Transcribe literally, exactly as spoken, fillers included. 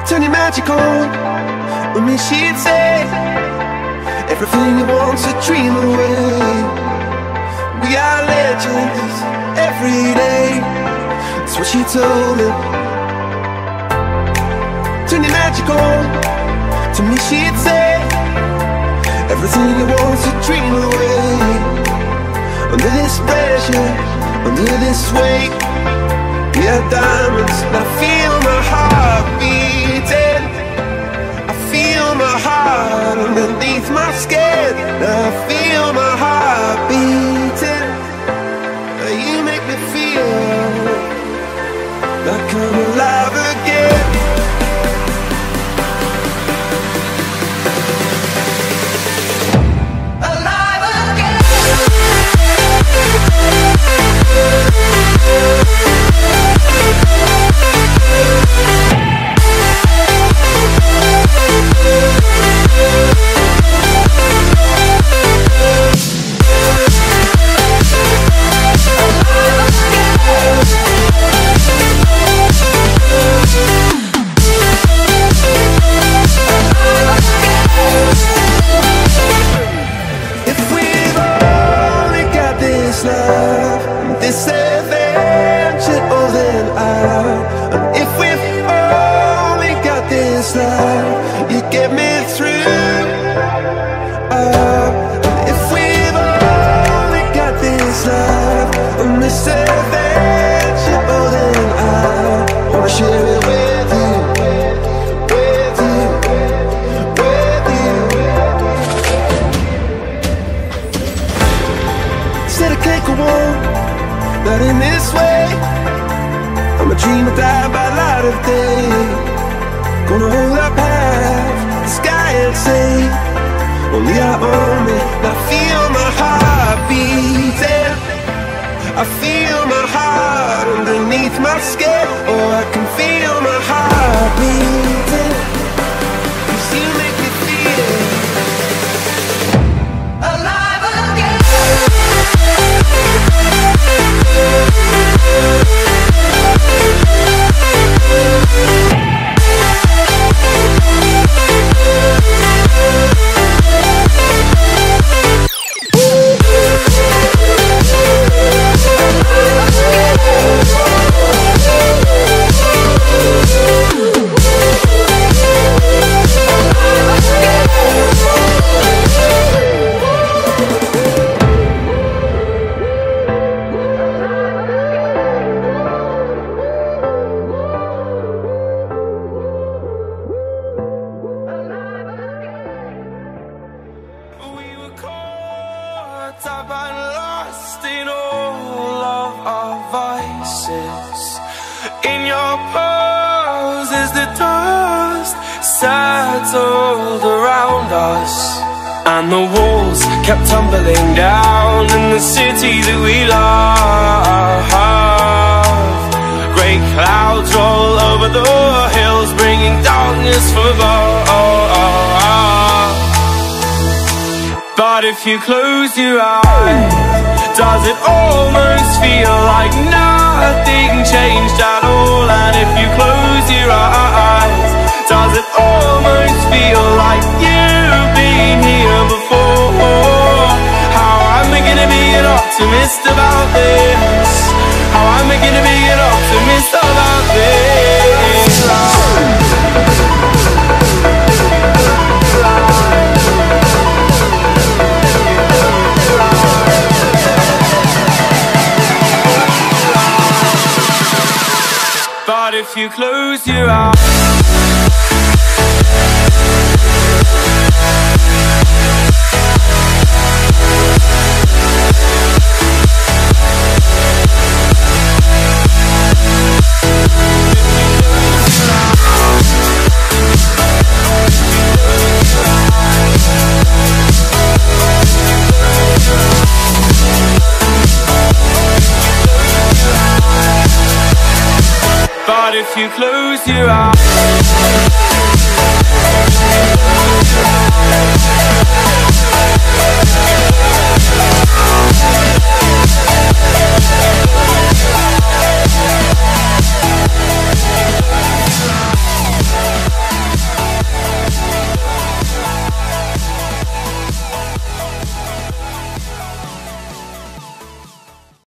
Turn your magic on with me, she'd say. Everything you want's a dream away. We are legends every day. That's what she told me. Turn your magic on, to me she'd say. Everything you want's a dream away. Under this pressure, under this weight, we are diamonds, and I feel my heart beating. I feel my heart underneath my skin. I feel my heart beating. You make me feel like I'm alive again. Alive again. This adventure, oh then I. And if we've only got this life, you get me through. uh, And if we've only got this life, and this adventure, oh then I wanna share it with you, with you, with you. Said I can't go on, not in this way. I'm a dreamer, die by light of day. Gonna hold up half the sky and say, only I own me. I feel my heart beating. I feel my heart underneath my skin. Oh, I can feel my heart beating. 'Cause you make me feel alive again. Settled around us, and the walls kept tumbling down in the city that we love. Great clouds roll over the hills, bringing darkness from above. But if you close your eyes, does it almost feel like nothing changed at all? And if you close your eyes, does it almost feel like you've been here before? How am I gonna be an optimist about this? How am I gonna be an optimist about this? But if you close your eyes, but if you close your eyes,